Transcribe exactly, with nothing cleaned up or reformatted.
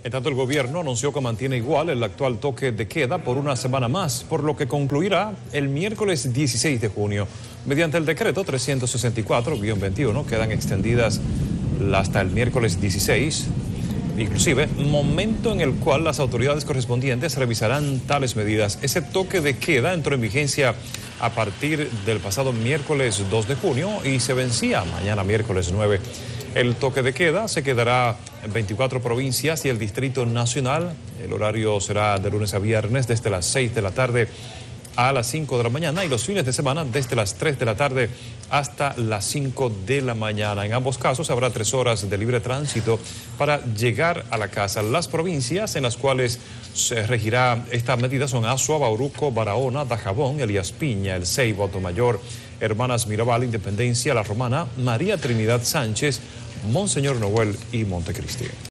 En tanto, el gobierno anunció que mantiene igual el actual toque de queda por una semana más, por lo que concluirá el miércoles dieciséis de junio. Mediante el decreto trescientos sesenta y cuatro guión veintiuno quedan extendidas hasta el miércoles dieciséis, inclusive momento en el cual las autoridades correspondientes revisarán tales medidas. Ese toque de queda entró en vigencia a partir del pasado miércoles dos de junio y se vencía mañana miércoles nueve. El toque de queda se quedará en veinticuatro provincias y el Distrito Nacional. El horario será de lunes a viernes desde las seis de la tarde a las cinco de la mañana y los fines de semana desde las tres de la tarde hasta las cinco de la mañana. En ambos casos habrá tres horas de libre tránsito para llegar a la casa. Las provincias en las cuales se regirá esta medida son Azua, Bauruco, Barahona, Dajabón, Elías Piña, El Ceibo, Atomayor, Hermanas Mirabal, Independencia, La Romana, María Trinidad Sánchez, Monseñor Noel y Montecristi.